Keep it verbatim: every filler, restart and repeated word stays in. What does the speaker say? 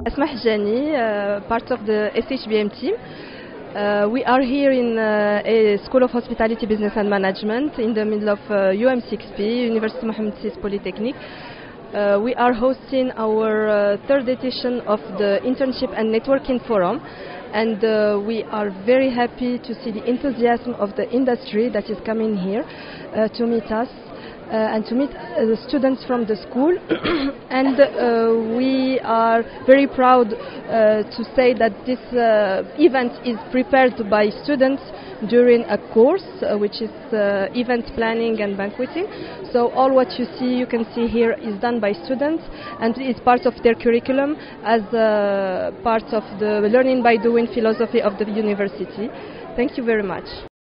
Asma Hajani, uh, part of the S H B M team. Uh, we are here in uh, a School of Hospitality, Business and Management in the middle of uh, U M six P, University Mohammed sis Polytechnic. Uh, we are hosting our uh, third edition of the Internship and Networking Forum, and uh, we are very happy to see the enthusiasm of the industry that is coming here uh, to meet us. Uh, and to meet uh, the students from the school and uh, we are very proud uh, to say that this uh, event is prepared by students during a course uh, which is uh, event planning and banqueting. So all what you see, you can see here, is done by students and is part of their curriculum as uh, part of the learning by doing philosophy of the university. Thank you very much.